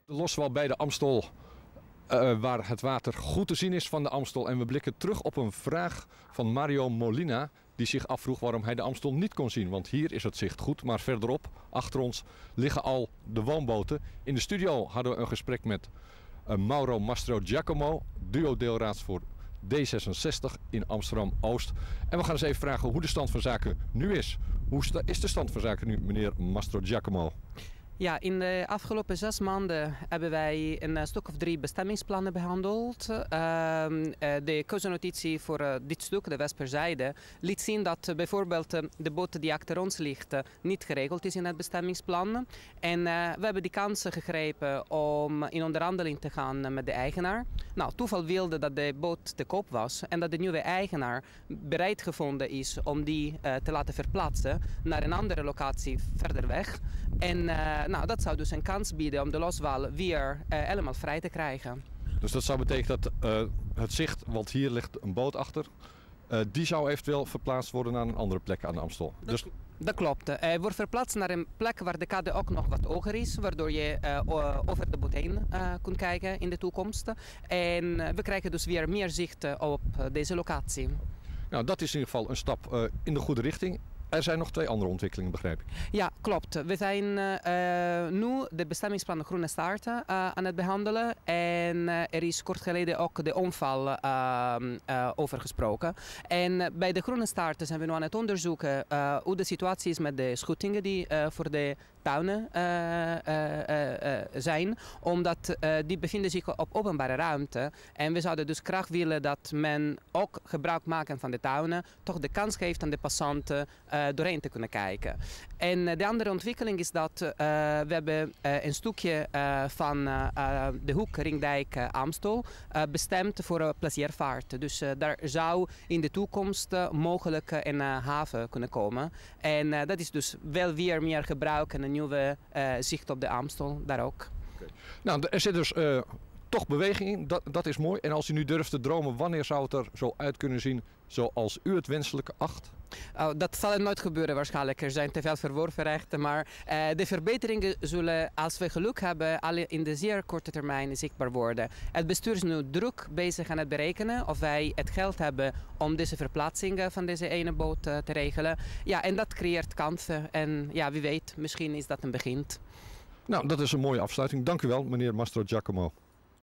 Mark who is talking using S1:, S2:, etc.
S1: De loswal bij de Amstel, waar het water goed te zien is van de Amstel. En we blikken terug op een vraag van Mario Molina, die zich afvroeg waarom hij de Amstel niet kon zien. Want hier is het zicht goed, maar verderop, achter ons, liggen al de woonboten. In de studio hadden we een gesprek met Mauro Mastrogiacomo, duo-deelraad voor D66 in Amsterdam-Oost. En we gaan eens even vragen hoe de stand van zaken nu is. Hoe is de stand van zaken nu, meneer Mastrogiacomo?
S2: Ja, in de afgelopen 6 maanden hebben wij een stuk of 3 bestemmingsplannen behandeld. De keuzennotitie voor dit stuk, de Wesperzijde, liet zien dat bijvoorbeeld de boot die achter ons ligt niet geregeld is in het bestemmingsplan. En we hebben die kans gegrepen om in onderhandeling te gaan met de eigenaar. Nou, toeval wilde dat de boot te koop was en dat de nieuwe eigenaar bereid gevonden is om die te laten verplaatsen naar een andere locatie verder weg. En dat zou dus een kans bieden om de loswal weer helemaal vrij te krijgen.
S1: Dus dat zou betekenen dat het zicht, want hier ligt een boot achter, die zou eventueel verplaatst worden naar een andere plek aan de Amstel.
S2: Dat klopt. Hij wordt verplaatst naar een plek waar de kade ook nog wat hoger is, waardoor je over de boot heen kunt kijken in de toekomst. En we krijgen dus weer meer zicht op deze locatie.
S1: Nou, dat is in ieder geval een stap in de goede richting. Er zijn nog 2 andere ontwikkelingen, begrijp ik.
S2: Ja, klopt. We zijn nu de bestemmingsplan Groene Staarten aan het behandelen. En er is kort geleden ook de omval over gesproken. En bij de Groene Staarten zijn we nu aan het onderzoeken hoe de situatie is met de schuttingen die voor de tuinen zijn. Omdat die bevinden zich op openbare ruimte. En we zouden dus graag willen dat men ook gebruik maken van de tuinen. Toch de kans geeft aan de passanten doorheen te kunnen kijken. En de andere ontwikkeling is dat we hebben een stukje van de hoek Ringdijk-Amstel bestemd voor pleziervaart. Dus daar zou in de toekomst mogelijk een haven kunnen komen. En dat is dus wel weer meer gebruik en een nieuwe zicht op de Amstel daar ook.
S1: Okay. Nou, er zit dus toch beweging in, dat is mooi. En als u nu durft te dromen, wanneer zou het er zo uit kunnen zien zoals u het wenselijk acht?
S2: Dat zal er nooit gebeuren waarschijnlijk. Er zijn te veel verworven rechten. Maar de verbeteringen zullen, als we geluk hebben, alle in de zeer korte termijn zichtbaar worden. Het bestuur is nu druk bezig aan het berekenen of wij het geld hebben om deze verplaatsingen van deze ene boot te regelen. Ja, en dat creëert kansen. En ja, wie weet, misschien is dat een begin.
S1: Nou, dat is een mooie afsluiting. Dank u wel, meneer Mastrogiacomo.